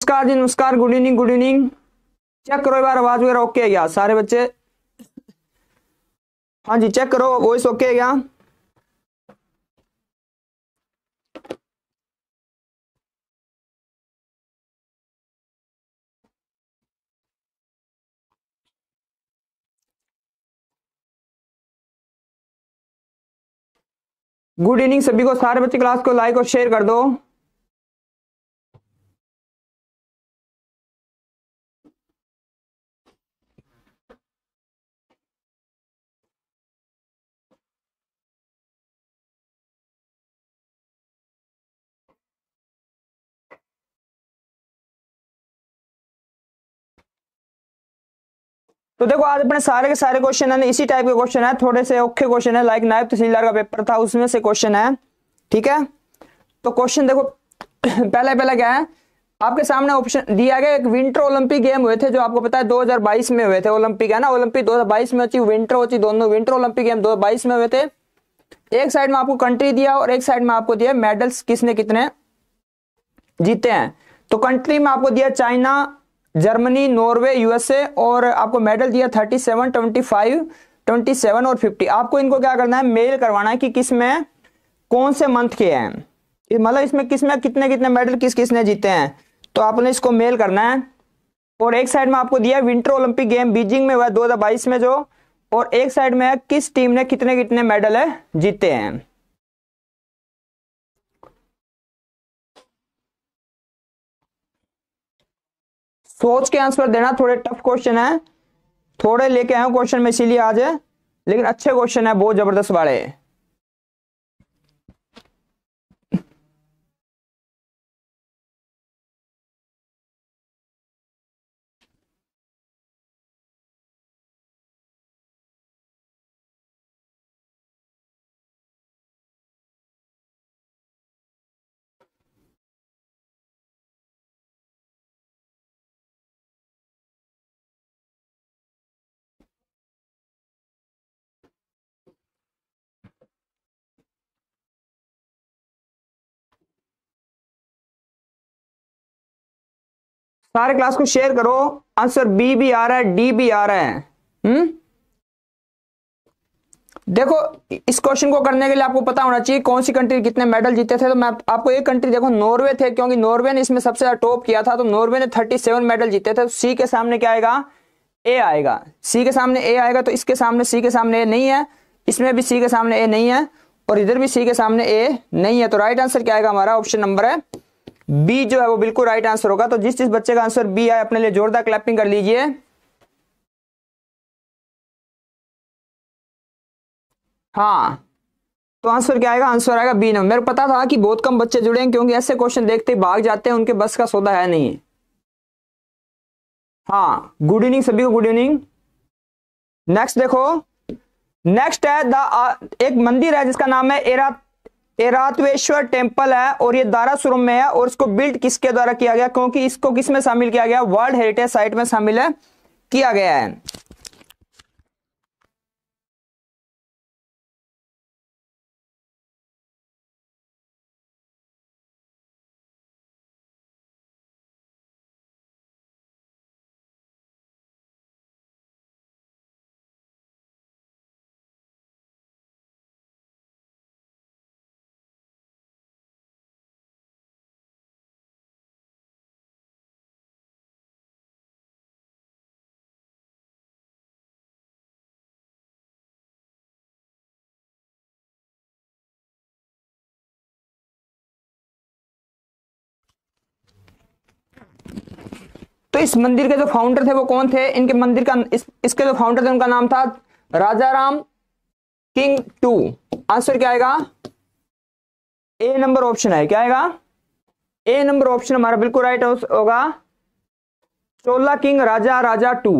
नमस्कार जी, नमस्कार, good evening, good evening. Check करो एक बार आवाज वगैरह ओके है क्या सारे बच्चे? हाँ जी, चेक करो वॉइस ओके है क्या? गुड इवनिंग सभी को, सारे बच्चे क्लास को लाइक और शेयर कर दो। तो देखो आज अपने सारे के सारे क्वेश्चन है इसी टाइप के क्वेश्चन है, थोड़े से औखे क्वेश्चन है, लाइक नायब तहसीलदार का पेपर था उसमें से क्वेश्चन है। ठीक है, तो क्वेश्चन देखो पहला क्या है आपके सामने ऑप्शन दिया गया। एक विंटर ओलंपिक गेम हुए थे जो आपको पता है 2022 में हुए थे। ओलंपिक है ना, ओलंपिक 2022 में होती, विंटर होती, दोनों विंटर ओलंपिक गेम 2022 में हुए थे। एक साइड में आपको कंट्री दिया और एक साइड में आपको दिया मेडल्स किसने कितने जीते हैं। तो कंट्री में आपको दिया चाइना, जर्मनी, नॉर्वे, यूएसए, और आपको मेडल दिया 37, 25, 27 और 50। आपको इनको क्या करना है, मेल करवाना है कि किस में कौन से मंथ के हैं, मतलब इसमें किस में कितने कितने मेडल किस किसने जीते हैं। तो आपने इसको मेल करना है। और एक साइड में आपको दिया विंटर ओलंपिक गेम बीजिंग में हुआ 2022 में जो, और एक साइड में है किस टीम ने कितने कितने मेडल है जीते हैं। सोच के आंसर देना, थोड़े टफ क्वेश्चन है, थोड़े लेके आए क्वेश्चन में इसीलिए आज है, लेकिन अच्छे क्वेश्चन है, बहुत जबरदस्त वाले। सारे क्लास को शेयर करो। आंसर बी भी आ रहा है, डी भी आ रहा है। देखो इस क्वेश्चन को करने के लिए आपको पता होना चाहिए कौन सी कंट्री कितने मेडल जीते थे। तो मैं आपको एक कंट्री देखो, नॉर्वे थे, क्योंकि नॉर्वे ने इसमें सबसे ज्यादा टॉप किया था। तो नॉर्वे ने 37 मेडल जीते थे। तो सी के सामने क्या आएगा, ए आएगा। सी के सामने ए आएगा, तो इसके सामने सी के सामने ए नहीं है, इसमें भी सी के सामने ए नहीं है, और इधर भी सी के सामने ए नहीं है। तो राइट आंसर क्या आएगा हमारा, ऑप्शन नंबर है बी जो है वो बिल्कुल राइट आंसर होगा। तो जिस बच्चे का आंसर बी आए अपने लिए जोरदार क्लैपिंग कर लीजिए। हाँ, तो आंसर क्या आएगा, आंसर आएगा बी नंबर। मेरे को पता था कि बहुत कम बच्चे जुड़े हैं, क्योंकि ऐसे क्वेश्चन देखते ही भाग जाते हैं, उनके बस का सौदा है नहीं। हाँ, गुड इवनिंग सभी को, गुड इवनिंग। नेक्स्ट देखो, नेक्स्ट है एक मंदिर है जिसका नाम है एरातवेश्वर टेम्पल है, और ये दारासुरम में है, और इसको बिल्ड किसके द्वारा किया गया, क्योंकि इसको किस में शामिल किया गया, वर्ल्ड हेरिटेज साइट में शामिल है किया गया है। तो इस मंदिर के जो फाउंडर थे वो कौन थे, इनके मंदिर का इसके जो फाउंडर थे उनका नाम था राजाराम किंग टू। आंसर क्या आएगा, ए नंबर ऑप्शन है, क्या आएगा, ए नंबर ऑप्शन हमारा बिल्कुल राइट होगा, Chola king Raja Raja two.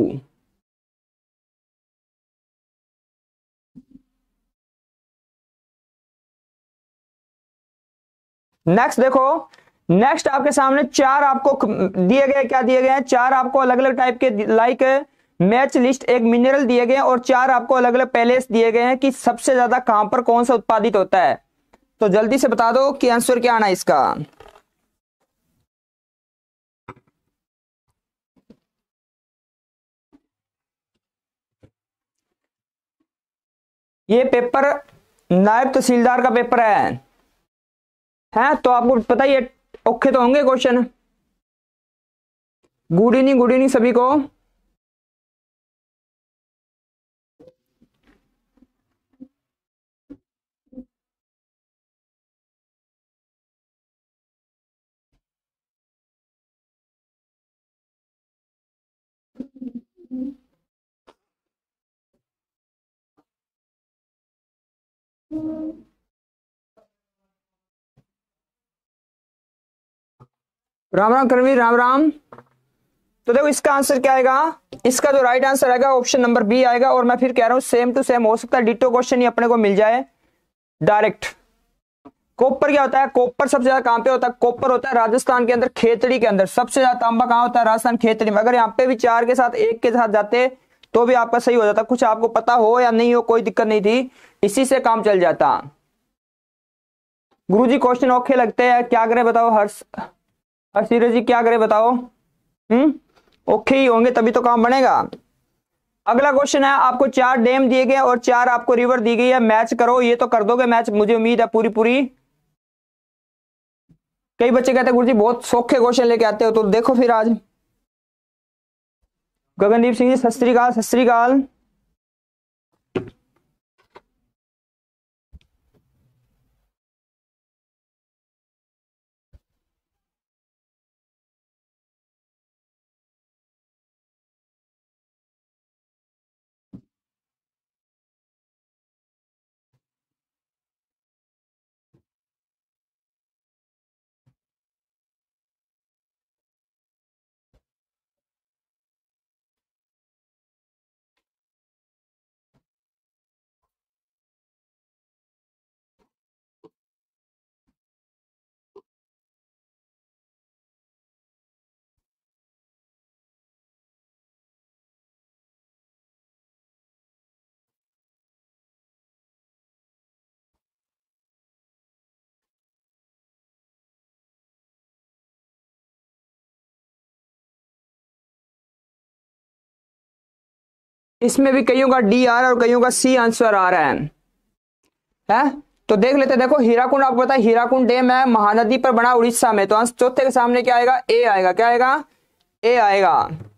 Next देखो, नेक्स्ट आपके सामने चार आपको दिए गए, क्या दिए गए हैं, चार आपको अलग अलग टाइप के लाइक मैच लिस्ट, एक मिनरल दिए गए, और चार आपको अलग अलग पैलेस दिए गए हैं कि सबसे ज्यादा कहां पर कौन सा उत्पादित होता है। तो जल्दी से बता दो कि आंसर क्या आना है इसका। ये पेपर नायब तहसीलदार का पेपर है तो आपको पता ही है, औखे तो होंगे क्वेश्चन। गुड इवनिंग सभी को। राम राम करवीर, राम राम। तो देखो इसका आंसर क्या आएगा, इसका जो राइट आंसर आएगा ऑप्शन नंबर बी आएगा। और मैं फिर कह रहा हूं सेम टू सेम हो सकता है, डिटो क्वेश्चन ही अपने को मिल जाए डायरेक्ट। कॉपर क्या होता है, कॉपर सबसे ज्यादा कहां पे होता है, कॉपर होता है राजस्थान के अंदर, खेतड़ी के अंदर। सबसे ज्यादा तांबा कहां होता है, राजस्थान खेतड़ी में। अगर यहाँ पे भी 4 के साथ 1 के साथ जाते तो भी आपका सही हो जाता, कुछ आपको पता हो या नहीं हो कोई दिक्कत नहीं थी, इसी से काम चल जाता। गुरुजी क्वेश्चन औखे लगते हैं, क्या करें बताओ। हर्षीरज जी क्या करें बताओ। ओके ही होंगे तभी तो काम बनेगा। अगला क्वेश्चन है, आपको 4 डैम दिए गए और 4 आपको रिवर दी गई है, मैच करो। ये तो कर दोगे मैच, मुझे उम्मीद है पूरी पूरी। कई बच्चे कहते हैं गुरुजी बहुत सौखे क्वेश्चन लेके आते हो, तो देखो फिर आज। गगनदीप सिंह जी सत श्री अकाल, सत श्री अकाल। इसमें भी कईयों का डी आ रहा है और कईयों का सी आंसर आ रहा है? तो देख लेते। देखो हीराकुंड आपको पता है, हीराकुंड डैम है महानदी पर बना उड़ीसा में, तो चौथे के सामने क्या आएगा, ए आएगा। क्या आएगा, ए आएगा।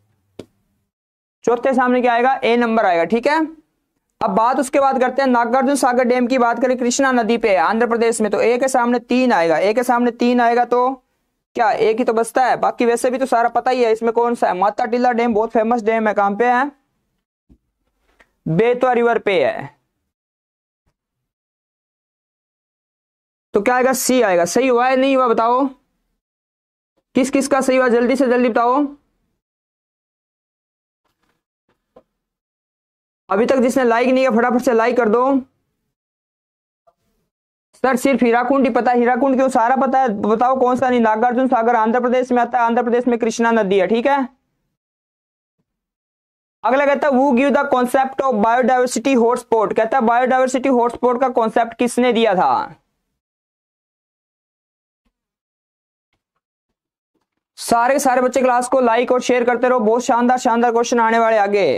चौथे सामने क्या आएगा, ए नंबर आएगा। ठीक है, अब बात उसके बाद करते हैं नागार्जुन सागर डैम की। बात करें कृष्णा नदी पे आंध्र प्रदेश में, तो ए के सामने 3 आएगा। ए के सामने 3 आएगा तो क्या एक ही तो बचता है, बाकी वैसे भी तो सारा पता ही है। इसमें कौन सा है, माता टीला डैम बहुत फेमस डैम है। कहां पे है, बेतवा रिवर पे है। तो क्या आएगा, सी आएगा। सही हुआ है नहीं हुआ बताओ, किस किस का सही हुआ, जल्दी से जल्दी बताओ। अभी तक जिसने लाइक नहीं किया फटाफट से लाइक कर दो। सर सिर्फ हीराकुंड ही पता है, हीराकुंड क्यों, सारा पता है बताओ कौन सा नहीं। नागार्जुन सागर आंध्र प्रदेश में आता है, आंध्र प्रदेश में कृष्णा नदी है। ठीक है, अगला कहता है वो give the concept of biodiversity hotspot. कहता है बायोडायवर्सिटी हॉटस्पॉट का कॉन्सेप्ट किसने दिया था। सारे सारे बच्चे क्लास को लाइक और शेयर करते रहो, बहुत शानदार शानदार क्वेश्चन आने वाले आगे।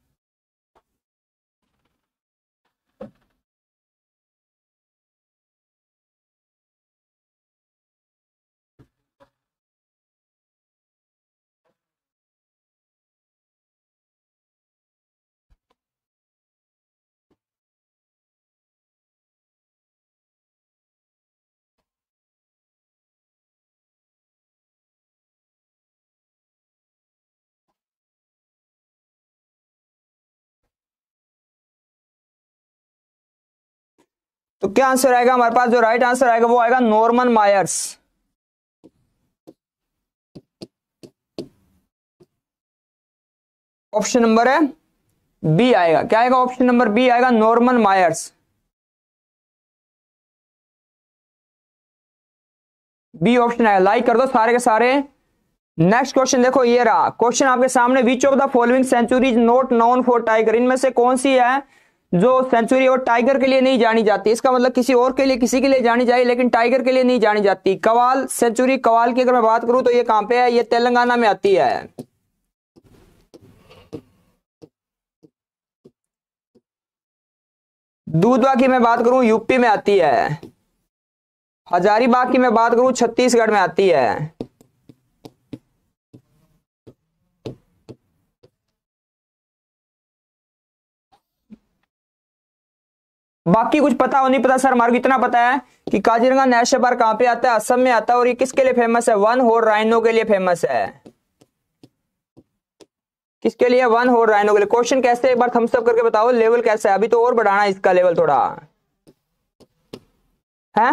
तो क्या आंसर आएगा हमारे पास, जो राइट आंसर आएगा वो आएगा नॉर्मन मायर्स। ऑप्शन नंबर है बी आएगा। क्या आएगा, ऑप्शन नंबर बी आएगा, नॉर्मन मायर्स। बी ऑप्शन आएगा, लाइक कर दो सारे के सारे। नेक्स्ट क्वेश्चन देखो, ये रहा क्वेश्चन आपके सामने। Which of the following sanctuary is not known for tiger. इनमें से कौन सी है जो सेंचुरी और टाइगर के लिए नहीं जानी जाती। इसका मतलब किसी और के लिए, किसी के लिए जानी जाए, लेकिन टाइगर के लिए नहीं जानी जाती। कवाल सेंचुरी, कवाल की अगर मैं बात करूं तो ये कहां पे है, ये तेलंगाना में आती है। दूधवा की मैं बात करूं यूपी में आती है। हजारीबाग की मैं बात करूं छत्तीसगढ़ में आती है। बाकी कुछ पता हो नहीं पता सर, हमारे को इतना पता है कि काजीरंगा नेशनल पार्क कहां पे आता है, असम में आता है, और ये किसके लिए फेमस है, वन हॉर्न राइनो के लिए फेमस है। किसके लिए, वन हॉर्न राइनो के लिए। क्वेश्चन कैसे, एक बार थम्स अप करके बताओ, लेवल कैसा है, अभी तो और बढ़ाना है इसका लेवल थोड़ा है।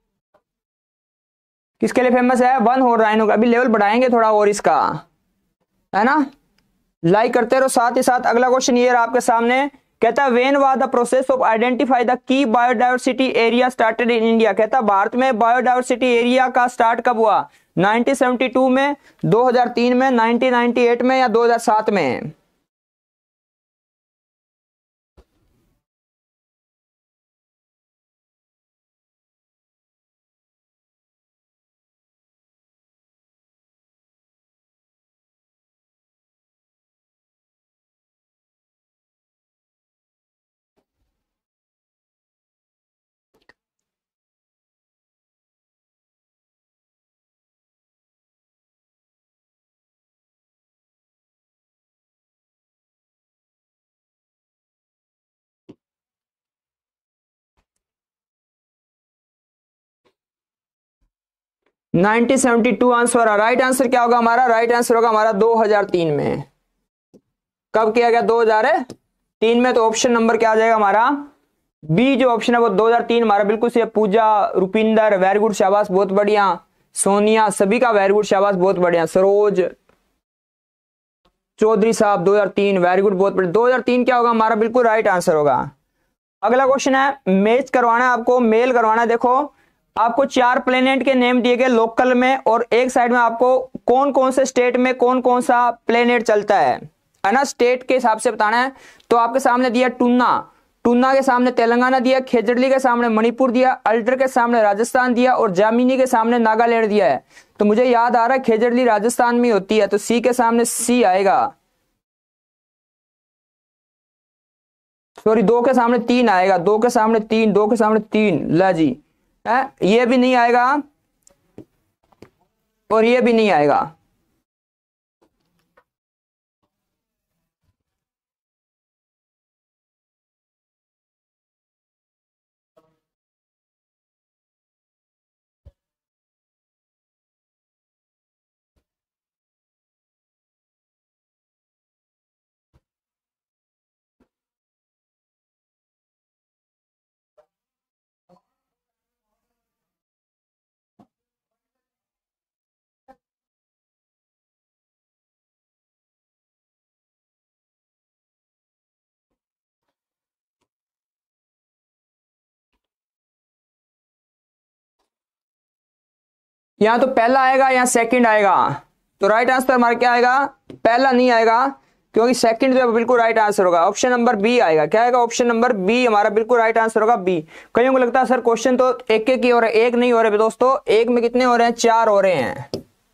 किसके लिए फेमस है, वन हॉर्न राइनो का, अभी लेवल बढ़ाएंगे थोड़ा और इसका, है ना। लाइक करते रहो। साथ ही साथ अगला क्वेश्चन ये रहा आपके सामने, कहता है when was the process of identify the key biodiversity area started in India. कहता है भारत में बायोडायवर्सिटी एरिया का स्टार्ट कब हुआ, 1972 में, 2003 में, 1998 में या 2007 में। Nineteen seventy two answer. Right answer क्या होगा हमारा, राइट आंसर होगा हमारा 2003 में। कब किया गया, 2003 में। तो ऑप्शन नंबर क्या आ जाएगा हमारा, बी जो ऑप्शन है वो 2003 हमारा बिल्कुल सही है। पूजा, रुपिंदर वेरी गुड शाबाश बहुत बढ़िया, सोनिया सभी का वेरी गुड शाबाश बहुत बढ़िया, सरोज चौधरी साहब 2003 वेरी गुड बहुत बढ़िया। 2003 क्या होगा हमारा, बिल्कुल राइट आंसर होगा। अगला क्वेश्चन है, मैच करवाना है आपको, मेल करवाना है। देखो आपको 4 प्लेनेट के नेम दिए गए लोकल में, और एक साइड में आपको कौन कौन से स्टेट में कौन कौन सा प्लेनेट चलता है ना, स्टेट के हिसाब से बताना है। तो आपके सामने दिया टूना, टूना के सामने तेलंगाना दिया, खेजड़ली के सामने मणिपुर दिया, अल्टर के सामने राजस्थान दिया, और जामिनी के सामने नागालैंड दिया है। तो मुझे याद आ रहा है खेजड़ली राजस्थान में होती है, तो सी के सामने सी आएगा, सॉरी 2 के सामने 3 आएगा, 2 के सामने 3, 2 के सामने 3, ला जी है, ये भी नहीं आएगा और ये भी नहीं आएगा। यहां तो पहला आएगा या सेकंड आएगा, तो राइट आंसर हमारा क्या आएगा, पहला नहीं आएगा, क्योंकि सेकंड जो है बिल्कुल राइट आंसर होगा, ऑप्शन नंबर बी आएगा। क्या आएगा, ऑप्शन नंबर बी हमारा बिल्कुल राइट आंसर होगा, बी। कईयों को लगता है सर क्वेश्चन तो एक एक ही हो रहे, एक नहीं हो रहे दोस्तों, एक में कितने हो रहे हैं, 4 हो रहे हैं।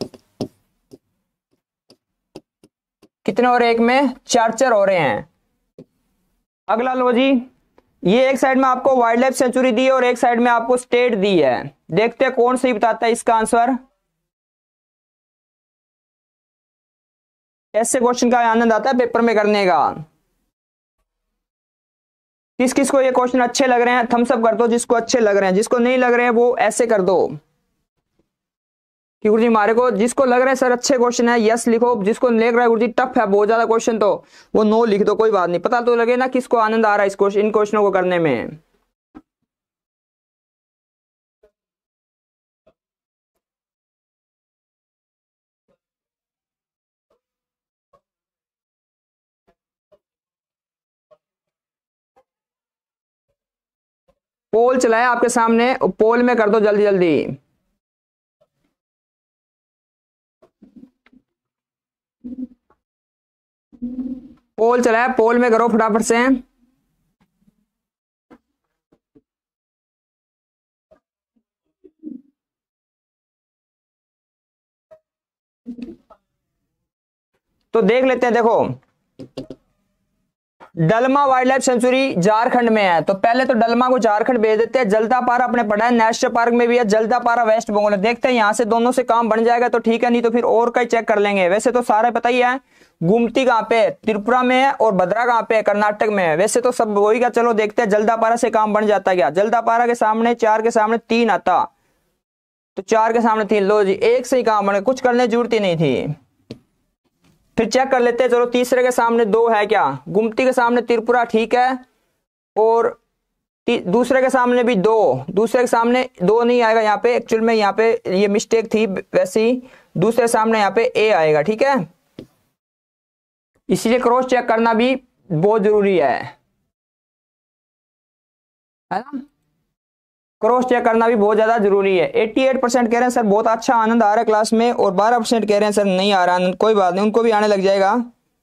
कितने हो रहे हैं, एक में 4 हो रहे हैं। अगला लो जी, ये एक साइड में आपको वाइल्ड लाइफ सेंचुरी दी है और एक साइड में आपको स्टेट दी है, देखते हैं कौन सही बताता है इसका आंसर। ऐसे क्वेश्चन का आनंद आता है पेपर में करने का। किस किस को ये क्वेश्चन अच्छे लग रहे हैं थम्स अप कर दो, जिसको अच्छे लग रहे हैं, जिसको नहीं लग रहे हैं वो ऐसे कर दो कि गुरुजी हमारे को, जिसको लग रहा है सर अच्छे क्वेश्चन है यस लिखो, जिसको लग रहा है गुरुजी टफ है बहुत ज्यादा क्वेश्चन तो वो नो लिख दो, कोई बात नहीं, पता तो लगे ना किसको आनंद आ रहा है इस क्वेश्चन, इन क्वेश्चनों को करने में। पोल चलाया आपके सामने, पोल में कर दो जल्दी जल्दी। पोल चलाया, पोल में करो फटाफट से। तो देख लेते हैं, देखो Dalma wildlife sanctuary Jharkhand में है, तो पहले तो डलमा को झारखंड भेज देते हैं। जल्दापारा अपने पढ़ा है, नेशनल पार्क में भी है। जल्दापारा वेस्ट बंगाल, देखते हैं यहाँ से दोनों से काम बन जाएगा तो ठीक है, नहीं तो फिर और कहीं चेक कर लेंगे। वैसे तो सारा पता ही है। गुमती कहाँ पे है? त्रिपुरा में है। और भद्रा कहाँ पे है? कर्नाटक में है। वैसे तो सब वही का, चलो देखते हैं जल्दापारा से काम बन जाता क्या। जल्दापारा के सामने 4 के सामने 3 आता, तो 4 के सामने 3, लो जी एक से ही काम बने, कुछ करने की जरूरत ही नहीं थी। फिर चेक कर लेते हैं, चलो तीसरे के सामने 2 है क्या? गुमती के सामने त्रिपुरा, ठीक है। और दूसरे के सामने भी 2, दूसरे के सामने 2 नहीं आएगा यहाँ पे, एक्चुअल में यहाँ पे ये मिस्टेक थी। वैसे ही दूसरे सामने यहाँ पे ए आएगा, ठीक है। इसलिए क्रॉस चेक करना भी बहुत जरूरी है ना। क्रॉस चेक करना भी बहुत ज्यादा जरूरी है। 88% कह रहे हैं सर बहुत अच्छा आनंद आ रहा है क्लास में, और 12% कह रहे हैं सर नहीं आ रहा आनंद। कोई बात नहीं, उनको भी आने लग जाएगा।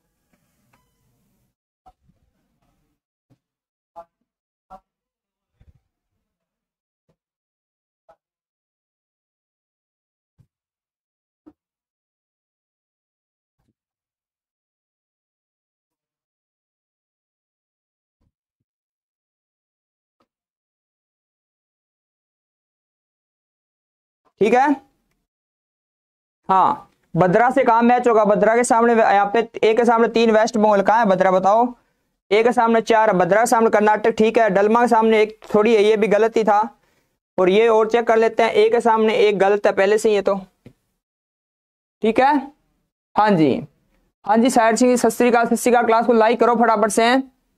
ठीक है। हाँ, भद्रा से कहा मैच होगा? भद्रा के सामने यहाँ पे ए के सामने 3 वेस्ट बंगाल, कहाँ है भद्रा बताओ? ए के सामने 4, भद्रा के सामने कर्नाटक, ठीक है। डलमा के सामने 1 थोड़ी है, ये भी गलत ही था। और ये और चेक कर लेते हैं, ए के सामने 1 गलत है पहले से ही, ये तो ठीक है। हाँ जी, हाँ जी साइड से सत श्री अकाल, क्लास को लाइक करो फटाफट से।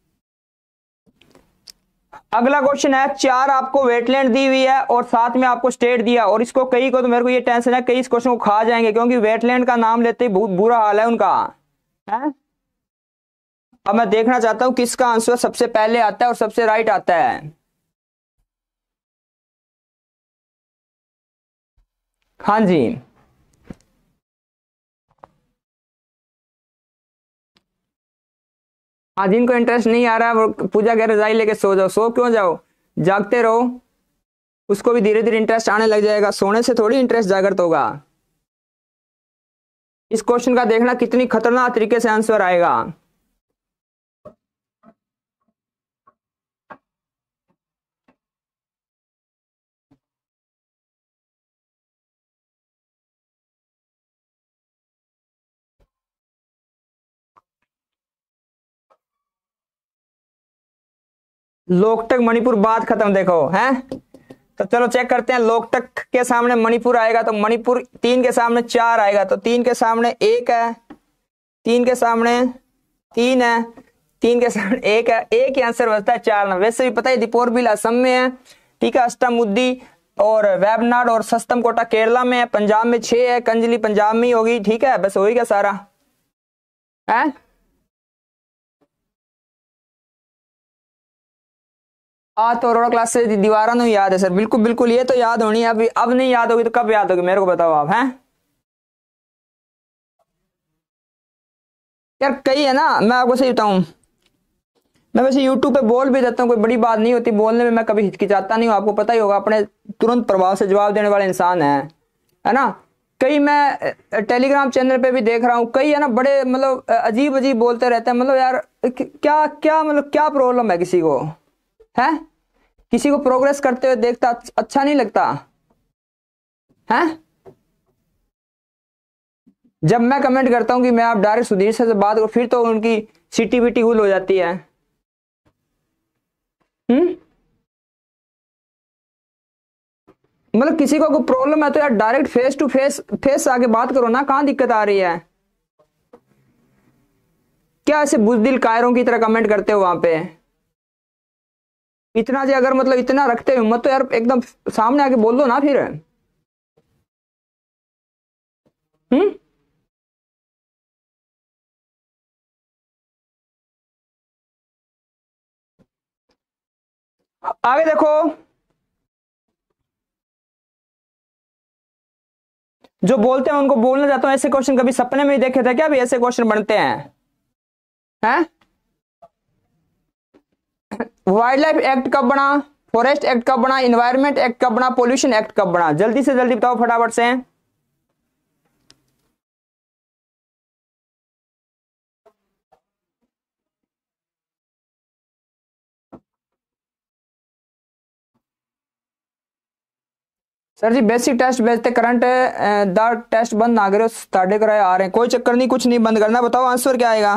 अगला क्वेश्चन है, 4 आपको वेटलैंड दी हुई है और साथ में आपको स्टेट दिया, और इसको कई को तो मेरे को ये टेंशन है कई इस क्वेश्चन को खा जाएंगे, क्योंकि वेटलैंड का नाम लेते ही बहुत बुरा हाल है उनका है। अब मैं देखना चाहता हूं किसका आंसर सबसे पहले आता है और सबसे राइट आता है। हाँ जी, हाँ जिनको इंटरेस्ट नहीं आ रहा है वो पूजा कह रजाई लेके सो जाओ। सो क्यों जाओ, जागते रहो, उसको भी धीरे धीरे इंटरेस्ट आने लग जाएगा। सोने से थोड़ी इंटरेस्ट जागृत होगा। इस क्वेश्चन का देखना कितनी खतरनाक तरीके से आंसर आएगा। लोकटक मणिपुर बात खत्म, देखो है। तो चलो चेक करते हैं, लोकटक के सामने मणिपुर आएगा तो मणिपुर 3 के सामने 4 आएगा, तो 3 के सामने 1 है, 3 के सामने 3 है, 3 के सामने 1 है, एक ही आंसर बचता है 4 ना। वैसे भी पता है दीपोर बिल असम में है, ठीक है। अष्टामुद्दी और वेबनाड और सस्तम कोटा केरला में है, पंजाब में 6 है, कंजली पंजाब में ही होगी, ठीक है। बस होगी क्या सारा है। तो अरोड़ा क्लास से दीवारा नु याद है सर, बिल्कुल बिल्कुल, ये तो याद होनी है। अभी अब नहीं याद होगी तो कब याद होगी मेरे को बताओ आप हैं। यार कई है ना, मैं आपको सही बताऊं, मैं वैसे यूट्यूब पे बोल भी देता हूँ, कोई बड़ी बात नहीं होती बोलने में, मैं कभी हिचकिचाता नहीं हूँ, आपको पता ही होगा। अपने तुरंत प्रभाव से जवाब देने वाले इंसान है ना। कई मैं टेलीग्राम चैनल पे भी देख रहा हूँ, कई है ना बड़े मतलब अजीब अजीब बोलते रहते हैं। मतलब यार क्या क्या मतलब क्या प्रॉब्लम है किसी को है? किसी को प्रोग्रेस करते हुए देखता अच्छा नहीं लगता है? जब मैं कमेंट करता हूं कि मैं आप डायरेक्ट सुधीर से बात करो, फिर तो उनकी सीटी बीटी गुल हो जाती है। मतलब किसी को कोई प्रॉब्लम है तो यार डायरेक्ट फेस टू फेस आके बात करो ना, कहां दिक्कत आ रही है? क्या ऐसे बुजदिल कायरों की तरह कमेंट करते हो वहां पे? इतना जो अगर मतलब इतना रखते हो हिम्मत तो यार एकदम सामने आके बोल दो ना फिर। हम्म आगे देखो, जो बोलते हैं उनको बोलना चाहता हूं, ऐसे क्वेश्चन कभी सपने में ही देखे थे क्या? भी ऐसे क्वेश्चन बनते हैं? वाइल्ड लाइफ एक्ट कब बना? फॉरेस्ट एक्ट कब बना? इन्वायरमेंट एक्ट कब बना? पोल्यूशन एक्ट कब बना? जल्दी से जल्दी बताओ फटाफट से। सर जी बेसिक टेस्ट भेजते करंट द टेस्ट बंद ना करो साढ़े कराए आ रहे हैं। कोई चक्कर नहीं, कुछ नहीं बंद करना। बताओ आंसर क्या आएगा।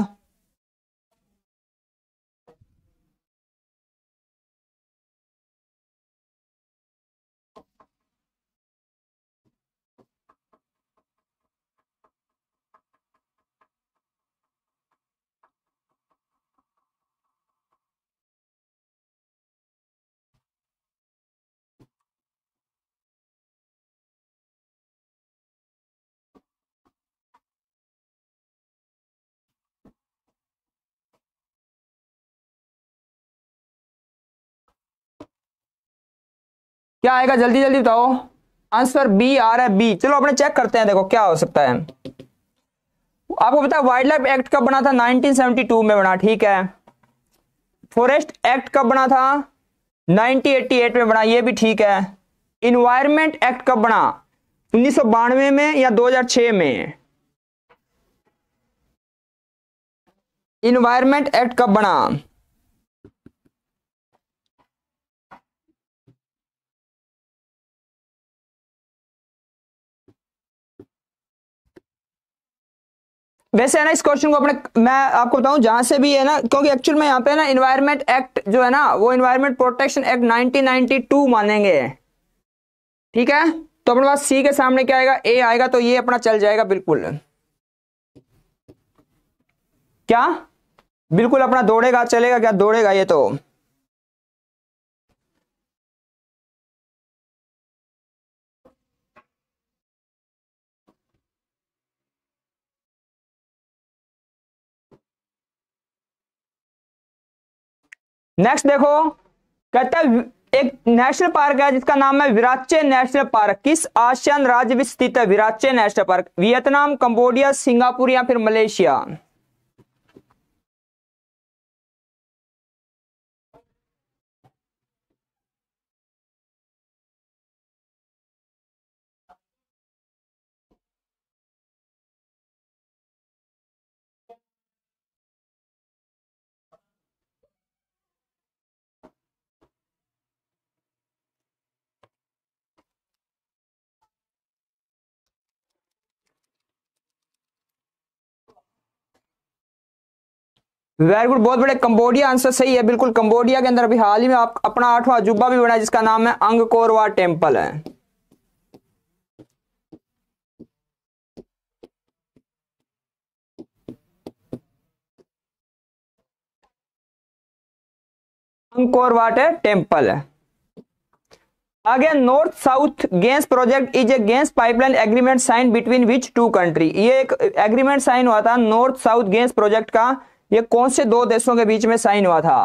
क्या आएगा जल्दी जल्दी बताओ। आंसर बी आ रहा है, बी। चलो अपने चेक करते हैं, देखो क्या हो सकता है। आपको पता है वाइल्ड लाइफ एक्ट कब बना था? 1972 में बना, ठीक है। फॉरेस्ट एक्ट कब बना था? 1988 में बना, ये भी ठीक है। इन्वायरमेंट एक्ट कब बना? 1992 में या 2006 में? इन्वायरमेंट एक्ट कब बना? वैसे है ना, इस क्वेश्चन को अपने मैं आपको बताऊं जहां से भी है ना, क्योंकि एक्चुअल में यहां पे ना इन्वायरमेंट एक्ट जो है ना वो इन्वायरमेंट प्रोटेक्शन एक्ट 1992 मानेंगे, ठीक है। तो अपने पास सी के सामने क्या आएगा? ए आएगा, तो ये अपना चल जाएगा बिल्कुल। क्या बिल्कुल अपना दौड़ेगा, चलेगा क्या? दौड़ेगा ये तो। नेक्स्ट देखो, कहता है एक नेशनल पार्क है जिसका नाम है विराचे नेशनल पार्क, किस आसियान राज्य में स्थित है? Virachey national park Vietnam, Cambodia, Singapore या फिर मलेशिया? वेरी गुड, बहुत बड़े। कंबोडिया आंसर सही है बिल्कुल। कंबोडिया के अंदर अभी हाल ही में आप अपना 8वां अजूबा भी बना है जिसका नाम है अंगकोर वाट टेम्पल है। अंगकोर वाट टेम्पल है। आगे, north south gas project is a gas pipeline agreement sign between which two country? ये एक एग्रीमेंट साइन हुआ था नॉर्थ साउथ गैस प्रोजेक्ट का, ये कौन से दो देशों के बीच में साइन हुआ था?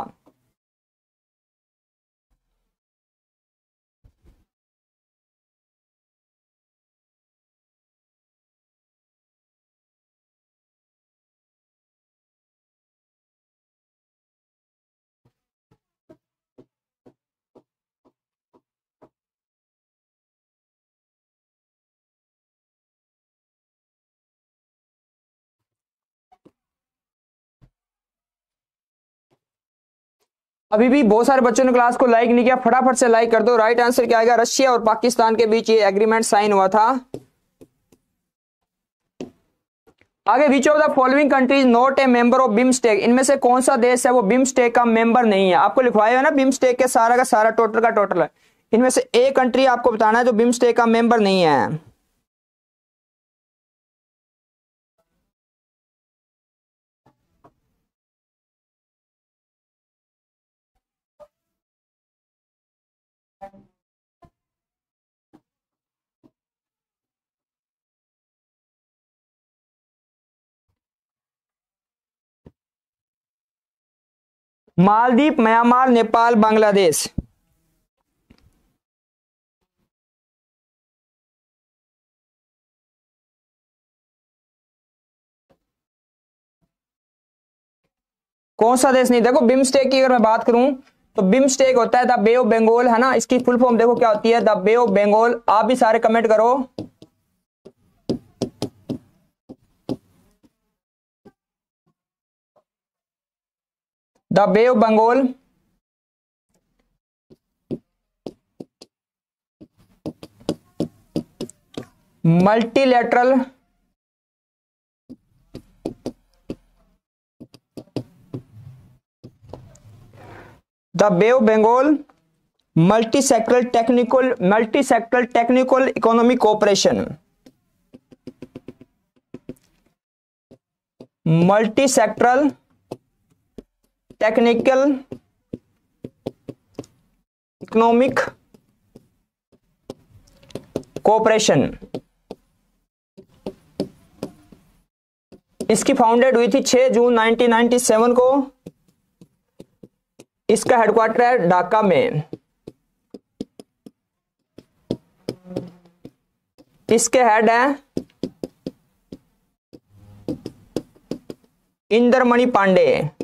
अभी भी बहुत सारे बच्चों ने क्लास को लाइक नहीं किया, फटाफट से लाइक कर दो। राइट आंसर क्या आएगा? रशिया और पाकिस्तान के बीच ये एग्रीमेंट साइन हुआ था। आगे, which of the following countries not a member of BIMSTEC? इनमें से कौन सा देश है वो बिम्स्टेक का मेंबर नहीं है? आपको लिखवाया है ना बिम्स्टेक के सारा का सारा टोटल का टोटल है, इनमें से एक कंट्री आपको बताना है जो बिम्स्टेक का मेंबर नहीं है। मालदीव, म्यांमार, नेपाल, बांग्लादेश। कौन सा देश नहीं? देखो बिम्स्टेक की अगर मैं बात करूं तो बिम्स्टेक होता है द बे ऑफ बंगाल, है ना। इसकी फुल फॉर्म देखो क्या होती है, द बे ऑफ बंगाल। आप भी सारे कमेंट करो। The bay of Bengal. Multilateral the bay of Bengal multi sectoral technical economic cooperation, multi sectoral technical economic cooperation, इसकी फाउंडेड हुई थी 6 जून 1997 को। इसका हेडक्वार्टर है ढाका में। इसके हेड है इंद्रमणि पांडे।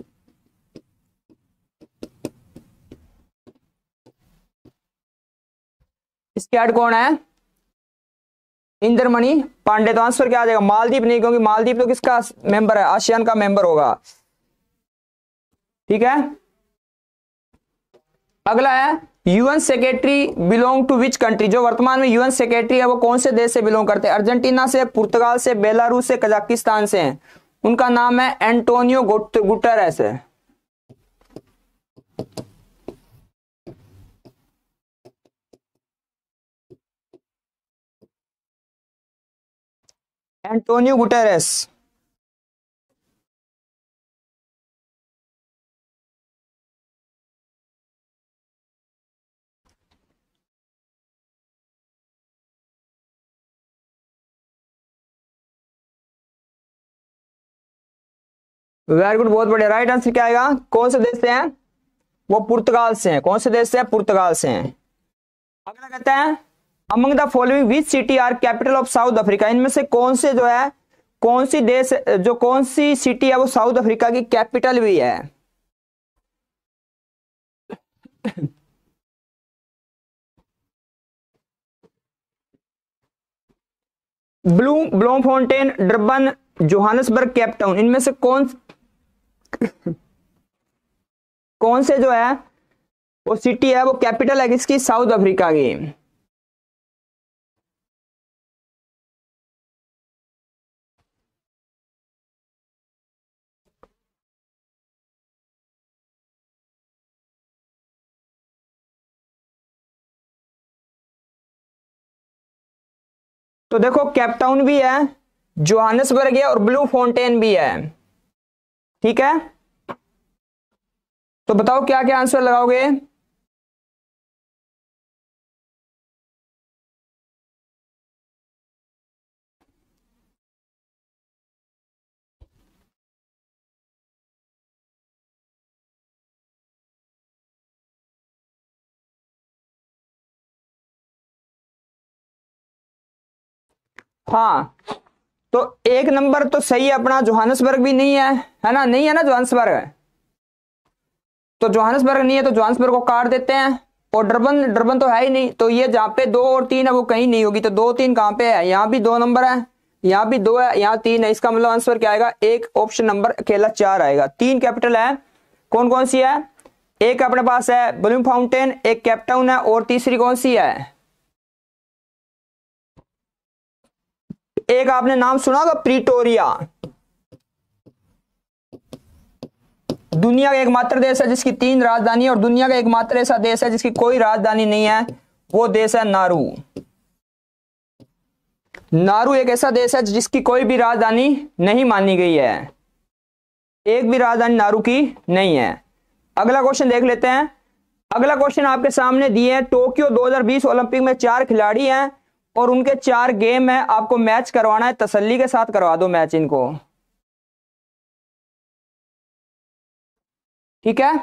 इसके हेड कौन है? इंद्रमणि पांडे। तो आंसर क्या आ जाएगा? मालदीव नहीं, क्योंकि मालदीव तो किसका मेंबर है? आसियान का मेंबर होगा। ठीक है, अगला है UN secretary belong to which country. जो वर्तमान में यूएन सेक्रेटरी है वो कौन से देश से बिलोंग करते हैं? अर्जेंटीना से, पुर्तगाल से, बेलारूस से, कजाकिस्तान से। उनका नाम है Antonio Guterres. Antonio Guterres. Very good, बहुत बढ़िया। राइट आंसर क्या आएगा? कौन से देश से हैं? वो पुर्तगाल से हैं। कौन से देश से है? पुर्तगाल से हैं। अगला कहते हैं among the following which city are capital of South Africa. इनमें से कौन से जो है, कौन सी देश, जो कौन सी सिटी है वो साउथ अफ्रीका की कैपिटल भी है? Bloemfontein, Durban, Johannesburg, Cape Town. इनमें से कौन से जो है वो सिटी है वो कैपिटल है किसकी? साउथ अफ्रीका की। तो देखो केप टाउन भी है, जोहान्सबर्ग है और ब्लू फाउंटेन भी है। ठीक है, तो बताओ क्या क्या आंसर लगाओगे? हाँ, तो एक नंबर तो सही है अपना। जोहान्सबर्ग भी नहीं है ना? नहीं है ना जोहान्सबर्ग? तो जोहान्सबर्ग नहीं है तो जोहान्सबर्ग को काट देते हैं। और डरबन, डरबन तो है ही नहीं। तो ये जहां पे 2 और 3 है वो कहीं नहीं होगी। तो 2 3 कहां पे है? यहां भी 2 नंबर है, यहां भी 2 है, यहां 3 है। इसका मतलब आंसर क्या आएगा? एक ऑप्शन नंबर अकेला 4 आएगा। 3 कैपिटल है, कौन कौन सी है? एक अपने पास है ब्लूम फाउंटेन, एक केप टाउन है, और तीसरी कौन सी है? एक आपने नाम सुना होगा, प्रीटोरिया। दुनिया का एकमात्र देश है जिसकी 3 राजधानी है, और दुनिया का एकमात्र ऐसा देश है जिसकी कोई राजधानी नहीं है, वो देश है नारू। नारू एक ऐसा देश है जिसकी कोई भी राजधानी नहीं मानी गई है। एक भी राजधानी नारू की नहीं है। अगला क्वेश्चन देख लेते हैं। अगला क्वेश्चन आपके सामने दिए हैं। टोक्यो 2020 ओलंपिक में 4 खिलाड़ी हैं और उनके 4 गेम है। आपको मैच करवाना है, तसल्ली के साथ करवा दो मैच इनको। ठीक है,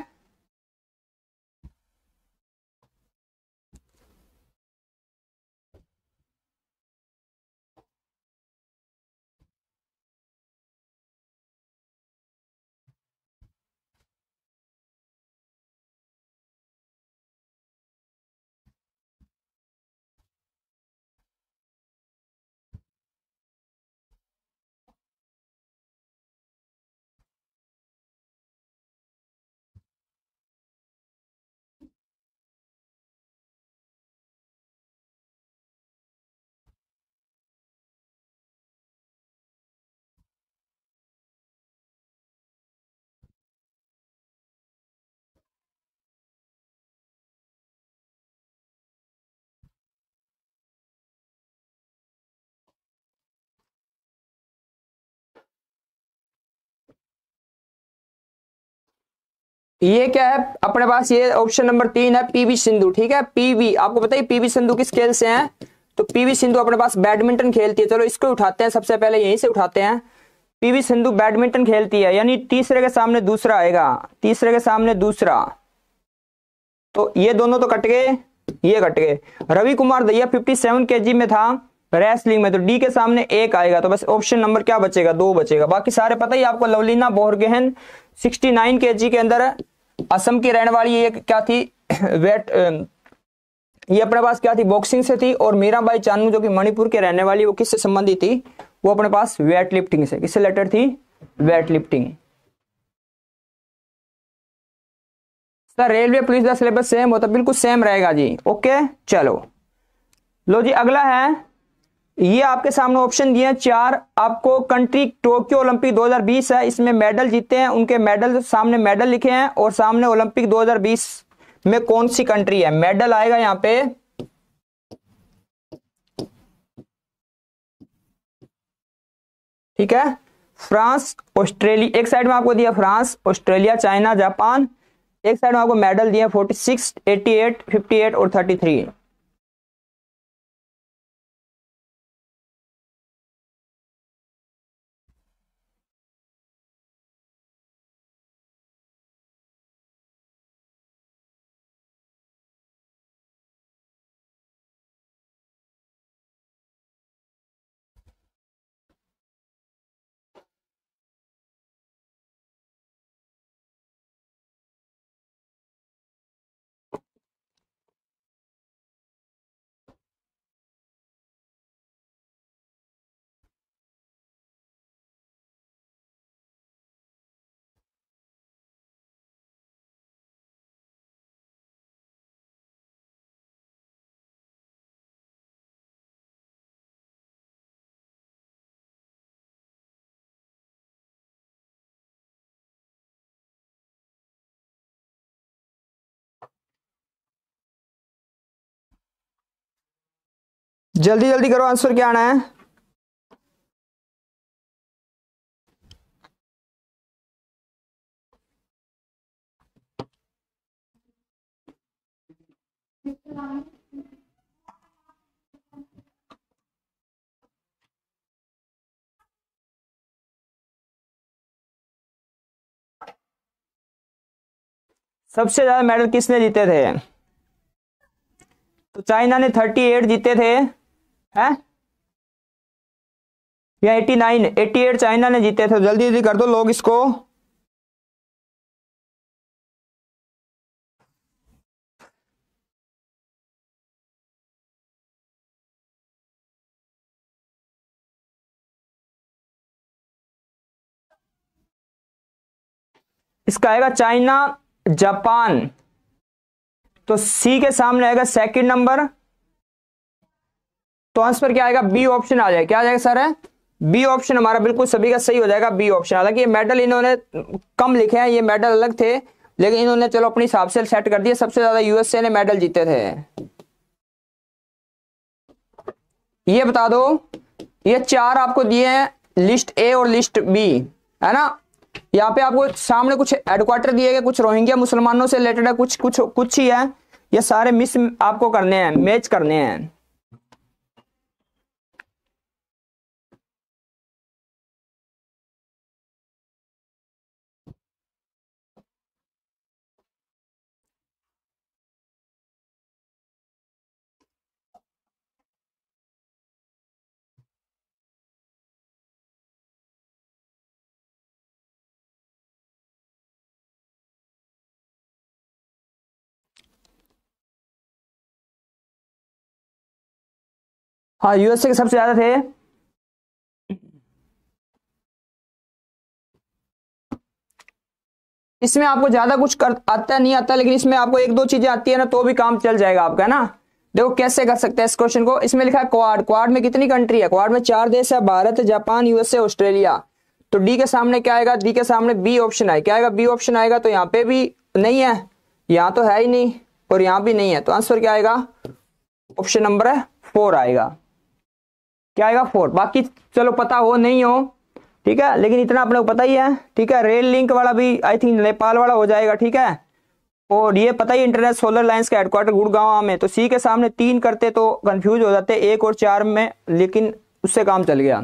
ये क्या है अपने पास, ये ऑप्शन नंबर 3 है पीवी सिंधु। ठीक है, पीवी आपको पता है पीवी सिंधु किस खेल से हैं, तो पीवी सिंधु अपने पास बैडमिंटन खेलती है। चलो इसको उठाते हैं, सबसे पहले यहीं से उठाते हैं। पीवी सिंधु बैडमिंटन खेलती है, यानी तीसरे के सामने दूसरा आएगा, तीसरे के सामने दूसरा, तो ये दोनों तो कट गए, ये कट गए। रवि कुमार दहिया 57 केजी में था रेसलिंग में, तो डी के सामने एक आएगा, तो बस ऑप्शन नंबर क्या बचेगा, 2 बचेगा। बाकी सारे पता ही आपको। लवलीना बोरगोहेन 69 केजी के अंदर असम की रहने वाली, ये क्या थी वेट, ये अपने पास क्या थी, बॉक्सिंग से थी। और मीराबाई चानू जो कि मणिपुर के रहने वाली, वो किससे संबंधित थी, वो अपने पास वेट लिफ्टिंग से, किससे रिलेटेड थी, weight lifting. Sir railway police का सिलेबस सेम होता, बिल्कुल सेम रहेगा जी। ओके चलो लो जी, अगला है, ये आपके सामने ऑप्शन दिए हैं 4 आपको। कंट्री टोक्यो ओलंपिक 2020 है, इसमें मेडल जीते हैं, उनके मेडल सामने मेडल लिखे हैं, और सामने ओलंपिक 2020 में कौन सी कंट्री है, मेडल आएगा यहां पे। ठीक है, फ्रांस ऑस्ट्रेलिया, एक साइड में आपको दिया फ्रांस ऑस्ट्रेलिया चाइना जापान, एक साइड में आपको मेडल दिए 46 88 58 और 33। जल्दी जल्दी करो, आंसर क्या आना है। सबसे ज्यादा मेडल किसने जीते थे, तो चाइना ने 38 जीते थे, हैं या 89, 88 चाइना ने जीते थे। जल्दी जल्दी कर दो लोग इसको। इसका आएगा चाइना जापान, तो सी के सामने आएगा सेकंड नंबर, तो आंसर क्या आएगा, बी ऑप्शन आ जाएगा। क्या आ जाएगा सर, है बी ऑप्शन हमारा बिल्कुल सभी का सही हो जाएगा, बी ऑप्शन। हालांकि ये मेडल इन्होंने कम लिखे हैं, ये मेडल अलग थे, लेकिन इन्होंने चलो अपने हिसाब से सेट कर दिया। सबसे ज्यादा यूएसए ने मेडल जीते थे। ये बता दो, ये 4 आपको दिए हैं, लिस्ट ए और लिस्ट बी, है ना। यहाँ पे आपको सामने कुछ हेडक्वार्टर दिए गए, कुछ रोहिंग्या मुसलमानों से रिलेटेड है, कुछ ही है। ये सारे मिस आपको करने हैं, मैच करने हैं। हाँ यूएसए के सबसे ज्यादा थे। इसमें आपको ज्यादा कुछ कर आता नहीं आता, लेकिन इसमें आपको 1-2 चीजें आती है ना, तो भी काम चल जाएगा आपका, है ना। देखो कैसे कर सकते हैं इस क्वेश्चन को। इसमें लिखा है क्वाड, क्वाड में कितनी कंट्री है, क्वाड में 4 देश है, भारत जापान यूएसए ऑस्ट्रेलिया। तो डी के सामने क्या आएगा, डी के सामने बी ऑप्शन आएगा। क्या आएगा, बी ऑप्शन आएगा। तो यहाँ पे भी नहीं है, यहाँ तो है ही नहीं, और यहाँ भी नहीं है, तो आंसर क्या आएगा, ऑप्शन नंबर 4 आएगा। क्या आएगा, 4। बाकी चलो पता हो नहीं हो ठीक है, लेकिन इतना अपने को पता ही है। ठीक है, रेल लिंक वाला भी आई थिंक नेपाल वाला हो जाएगा। ठीक है, और ये पता ही इंटरनेशनल सोलर लाइंस का हेडक्वार्टर गुड़गांव में, तो सी के सामने 3 करते तो कंफ्यूज हो जाते 1 और 4 में, लेकिन उससे काम चल गया।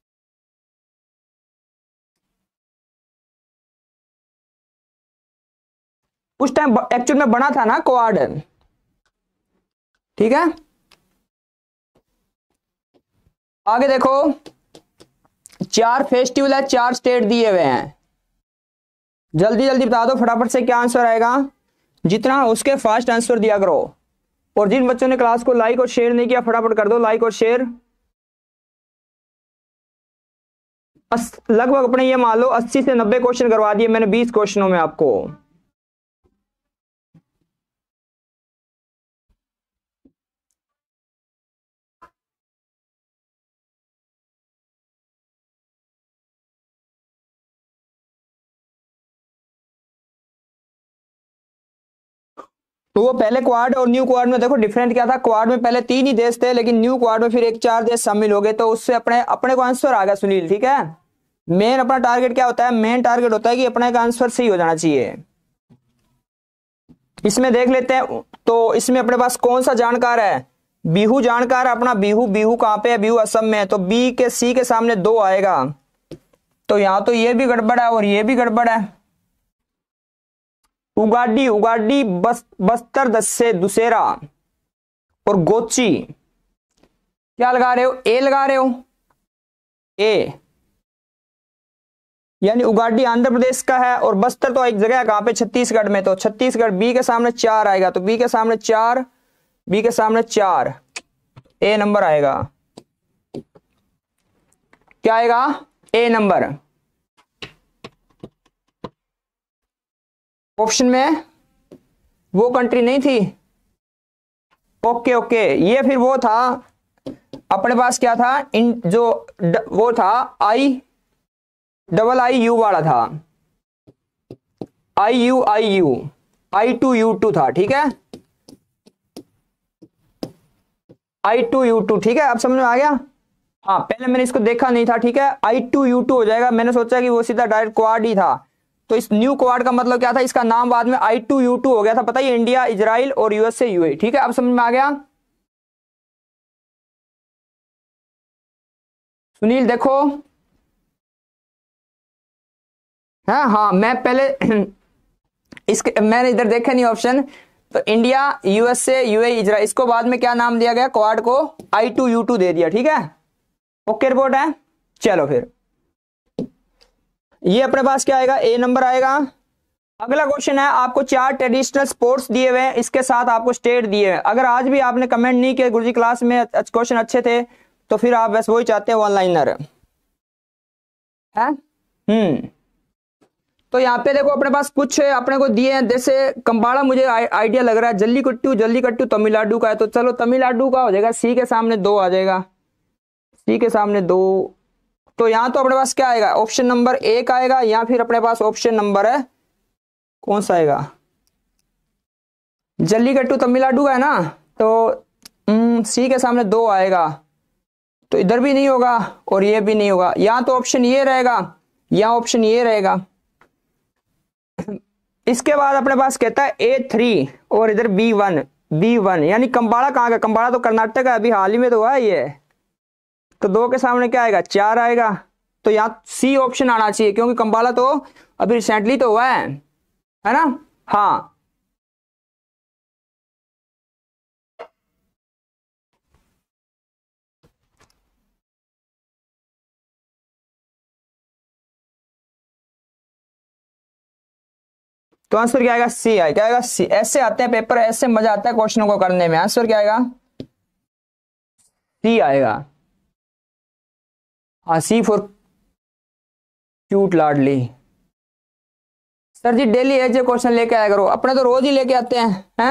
उस टाइम एक्चुअल में बना था ना क्वाड। ठीक है, आगे देखो 4 फेस्टिवल है, 4 स्टेट दिए हुए हैं। जल्दी जल्दी बता दो फटाफट से क्या आंसर आएगा, जितना उसके फास्ट आंसर दिया करो। और जिन बच्चों ने क्लास को लाइक और शेयर नहीं किया फटाफट कर दो लाइक और शेयर। लगभग अपने ये मान लो 80 से 90 क्वेश्चन करवा दिए मैंने 20 क्वेश्चनों में आपको। तो वो पहले क्वाड और न्यू क्वाड में देखो डिफरेंट क्या था। क्वाड में पहले 3 ही देश थे, लेकिन न्यू क्वाड में फिर 1-4 देश शामिल हो गए, तो उससे अपने अपने को आंसर आ गया सुनील। ठीक है, मेन अपना टारगेट क्या होता है, मेन टारगेट होता है कि अपने का आंसर सही हो जाना चाहिए। इसमें देख लेते हैं, तो इसमें अपने पास कौन सा जानकार है, बिहू जानकार है अपना। बिहू, बिहू कहां पे है, बिहू असम में है, तो बी के सी के सामने 2 आएगा, तो यहां तो ये भी गड़बड़ है और ये भी गड़बड़ है। उगाडी, उगाडी बस्तर दस से दुसेरा और गोची, क्या लगा रहे हो, ए लगा रहे हो, ए, यानी उगाडी आंध्र प्रदेश का है और बस्तर तो एक जगह है कहां पे, छत्तीसगढ़ में, तो छत्तीसगढ़ बी के सामने 4 आएगा, तो बी के सामने 4, बी के सामने 4, ए नंबर आएगा। क्या आएगा, ए नंबर। ऑप्शन में वो कंट्री नहीं थी। ओके ओके, ये फिर वो था अपने पास क्या था, इन जो वो था आई वाला था, I2U2 था। ठीक है, I2U2, ठीक है, अब समझ में आ गया। हाँ, पहले मैंने इसको देखा नहीं था। ठीक है, I2U2 हो जाएगा, मैंने सोचा कि वो सीधा डायरेक्ट क्वाड ही था, तो इस न्यू क्वाड का मतलब क्या था, इसका नाम बाद में I2U2 हो गया था, पता ही, इंडिया, इजराइल और यूएसए यूए। ठीक है, अब समझ में आ गया। सुनील देखो, हाँ हाँ, मैं पहले इसके मैंने इधर देखा नहीं ऑप्शन, तो इंडिया, यूएसए, यूए, इजराइल, इसको बाद में क्या नाम दिया गया, क्वाड को I2U2 दे दिया। ठीक है, ओके रिपोर्ट है। चलो फिर ये अपने पास क्या आएगा, ए नंबर आएगा। अगला क्वेश्चन है, आपको 4 ट्रेडिशनल स्पोर्ट्स दिए हुए हैं, इसके साथ आपको स्टेट दिए हुए। अगर आज भी आपने कमेंट नहीं किया गुरुजी क्लास में क्वेश्चन अच्छे थे, तो फिर आप बस वही चाहते हैं वन लाइनर है। तो यहाँ पे देखो अपने पास कुछ अपने को दिए हैं, जैसे कंबाड़ा मुझे आइडिया लग रहा है, जल्लीकट्टू, जल्लीकट्टू तमिलनाडु का है, तो चलो तमिलनाडु का हो जाएगा, सी के सामने 2 आ जाएगा, सी के सामने 2। तो यहाँ तो अपने पास क्या आएगा, ऑप्शन नंबर 1 आएगा, या फिर अपने पास ऑप्शन नंबर है कौन सा आएगा, जल्लीकट्टू तमिलनाडु का है ना, तो सी के सामने 2 आएगा, तो इधर भी नहीं होगा और ये भी नहीं होगा, या तो ऑप्शन ये रहेगा या ऑप्शन ये रहेगा। इसके बाद अपने पास कहता है A3 और इधर B1, यानी कंबाड़ा कहाँ का, कंबाड़ा तो कर्नाटक का, अभी हाल ही में तो हुआ है ये, तो 2 के सामने क्या आएगा, 4 आएगा, तो यहाँ सी ऑप्शन आना चाहिए, क्योंकि कंबाड़ा तो अभी रिसेंटली तो हुआ है ना। हाँ, तो आंसर क्या आएगा, सी आएगा। क्या आएगा, सी। ऐसे आते हैं पेपर, ऐसे मजा आता है क्वेश्चनों को करने में। आंसर क्या आएगा, सी आएगा। हाँ, सी फॉर क्यूट लाडली। सर जी डेली ऐसे क्वेश्चन लेके आया करो, अपने तो रोज ही लेके आते हैं।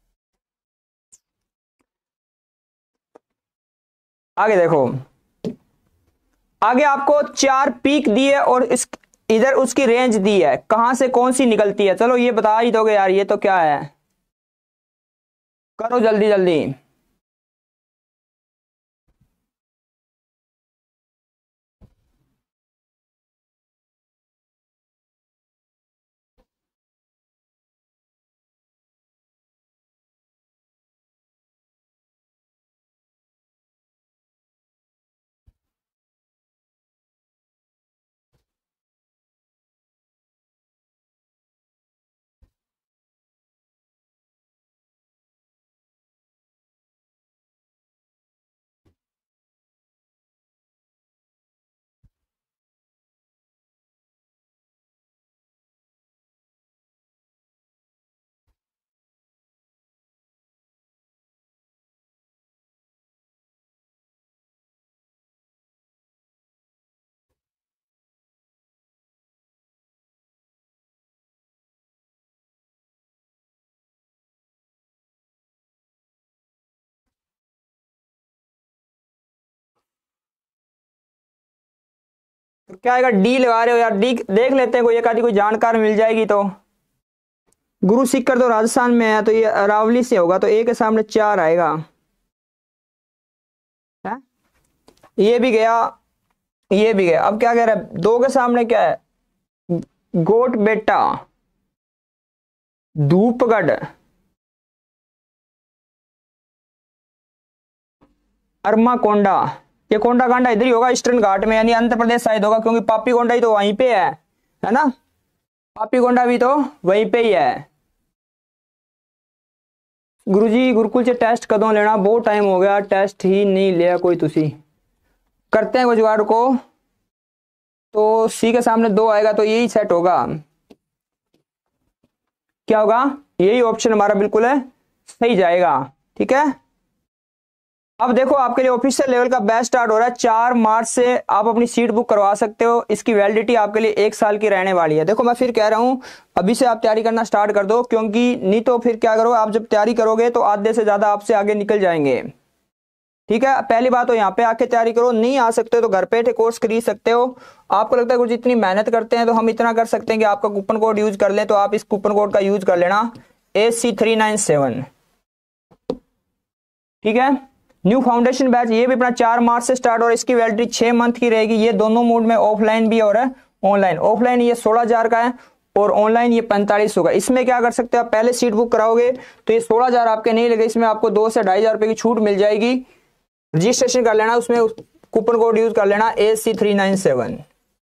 आगे देखो, आगे आपको 4 पीक दी है और इस इधर उसकी रेंज दी है, कहां से कौन सी निकलती है। चलो ये बता ही दोगे यार, ये तो क्या है, करो जल्दी जल्दी। तो क्या आएगा, डी लगा रहे हो यार, डी देख लेते हैं, कोई एक आदि कोई जानकार मिल जाएगी। तो गुरु सीकर तो राजस्थान में है, तो ये अरावली से होगा, तो ए के सामने 4 आएगा है? ये भी गया, ये भी गया। अब क्या कह रहा है, 2 के सामने क्या है, गोट बेटा, धूपगढ़, अरमा कोंडा। ये कोंडा कांडा इधर ही होगा, ईस्टर्न घाट में, यानी आंध्र प्रदेश साइड होगा, क्योंकि पापी कोंडा ही तो वहीं पे है ना, पापी कोंडा भी तो वहीं पे ही है। गुरुजी गुरुकुल से टेस्ट कदों लेना, बहुत टाइम हो गया, टेस्ट ही नहीं लिया कोई, तुसी करते हैं जुगाड़ को। तो सी के सामने 2 आएगा, तो यही सेट होगा, क्या होगा, यही ऑप्शन हमारा बिल्कुल है सही जाएगा। ठीक है, अब देखो आपके लिए ऑफिशियल लेवल का बैच स्टार्ट हो रहा है 4 मार्च से, आप अपनी सीट बुक करवा सकते हो। इसकी वैलिडिटी आपके लिए 1 साल की रहने वाली है। देखो मैं फिर कह रहा हूं, अभी से आप तैयारी करना स्टार्ट कर दो, क्योंकि नहीं तो फिर क्या करोगे, आप जब तैयारी करोगे तो आधे से ज्यादा आपसे आगे निकल जाएंगे। ठीक है, पहली बात तो यहाँ पे आके तैयारी करो, नहीं आ सकते तो घर बैठे कोर्स खरीद सकते हो। आपको लगता है कुछ इतनी मेहनत करते हैं तो हम इतना कर सकते हैं कि आपका कूपन कोड यूज कर लें, तो आप इस कूपन कोड का यूज कर लेना, AC397। ठीक है, न्यू फाउंडेशन बैच ये भी अपना 4 मार्च से स्टार्ट और इसकी वैलिडिटी 6 मंथ की रहेगी। ये दोनों मोड में, ऑफलाइन भी और ऑनलाइन। ऑफलाइन ये 16,000 का है और ऑनलाइन ये 4500 का। इसमें क्या कर सकते हो, आप पहले सीट बुक कराओगे तो ये 16,000 आपके नहीं लगे, इसमें आपको 2 से 2,500 रुपए की छूट मिल जाएगी। रजिस्ट्रेशन कर लेना, उसमें कूपन कोड यूज कर लेना AC397।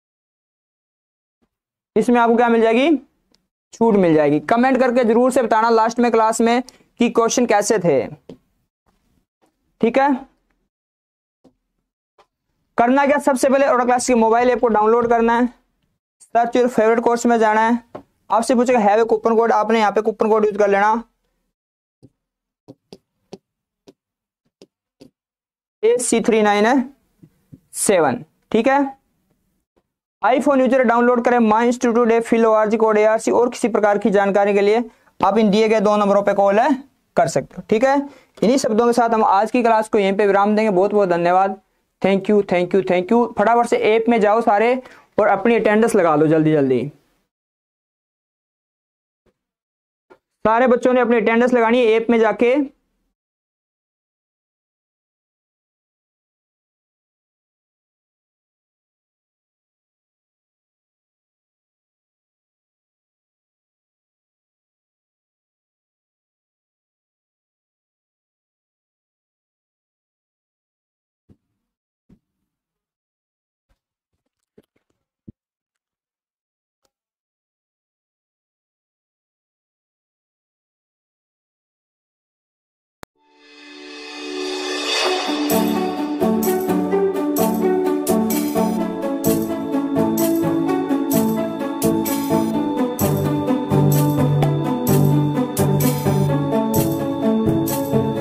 इसमें आपको क्या मिल जाएगी, छूट मिल जाएगी। कमेंट करके जरूर से बताना लास्ट में क्लास में कि क्वेश्चन कैसे थे। ठीक है, करना क्या, सबसे पहले ऑर्डर क्लास की मोबाइल ऐप को डाउनलोड करना है, सर्च योर फेवरेट कोर्स में जाना है, आपसे पूछेगा हैव ए कूपन कोड, आपने यहाँ पे कूपन कोड यूज कर लेना AC397। ठीक है, आईफोन यूजर डाउनलोड करें माई इंस्टीट्यूट FIL.org कोड ARC। और किसी प्रकार की जानकारी के लिए आप इन दिए गए 2 नंबरों पे कॉल कर सकते हो। ठीक है, इन्हीं शब्दों के साथ हम आज की क्लास को यहीं पे विराम देंगे। बहुत बहुत धन्यवाद, thank you thank you thank you. फटाफट से ऐप में जाओ सारे और अपनी अटेंडेंस लगा लो जल्दी जल्दी। सारे बच्चों ने अपनी अटेंडेंस लगानी है ऐप में जाके।